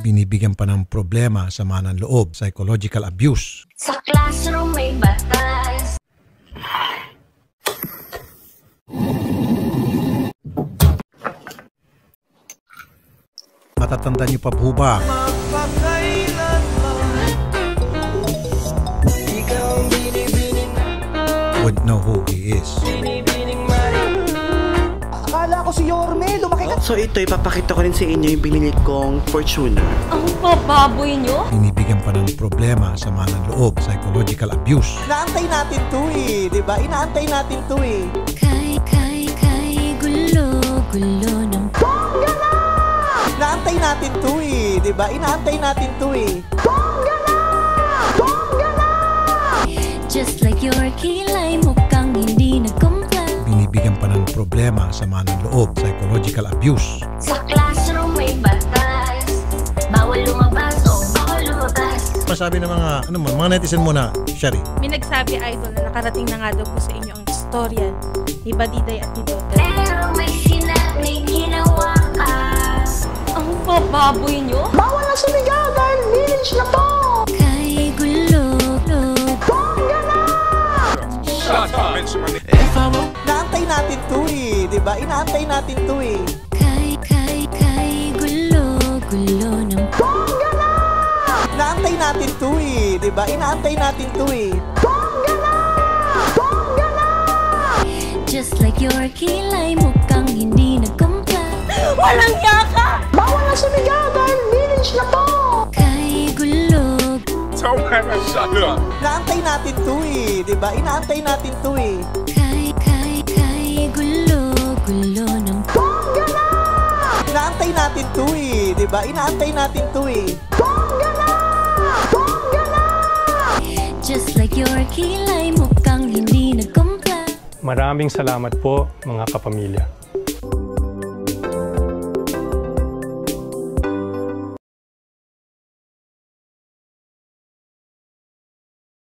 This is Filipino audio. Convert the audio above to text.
Binibigyan pa ng problema sa manang loob, psychological abuse. Sa classroom may batas. Matatanda niyo pa po ba? Would know who he is. Akala ko si Yorme, lumaki ka. So ito, ipapakita ko rin sa inyo yung binili kong Fortuner. Ang bababoy nyo? Binibigyan pa ng problema sa manang loob, psychological abuse. Inaantay natin to eh, di ba? Inaantay natin to eh. Gulo ng Bongga na! Inaantay natin to eh, di ba? Inaantay natin to eh. Bongga na! Bongga na! Just like your kilay, mukhang hindi nag-comply. Binibigyan pa ng problema sa manang loob, psychological abuse. Sa classroom may batas. Bawal lumabas o bawal lumabas. Masabi ng mga netizen mo na, Shari? May nagsabi, idol, na nakarating na nga daw po sa inyo ang istorya ni Badiday at ni Dote. Pero may sinabing ginawa ka. Ang bababoy nyo? Bawal na sumigaw dahil village na to! Kay gulo. Bongga na! Inaantay natin to eh, di ba? Inaantay natin to eh. Kay gulo ng Bongga na! Inaantay natin to eh, di ba? Inaantay natin to eh. Bongga na! Bongga na! Just like your kilay, mukhang hindi nag-comply. Walang yaka! Bawal na sumigaw dahil village na to! Kay gulo. Inaantay natin to eh, di ba? Inaantay natin to eh. Kay gulo ng Bongga na! Inaantay natin to eh, di ba? Inaantay natin to eh. Bongga na! Bongga na! Just like your kilay, mukhang hindi nag-comply. Maraming salamat po mga kapamilya.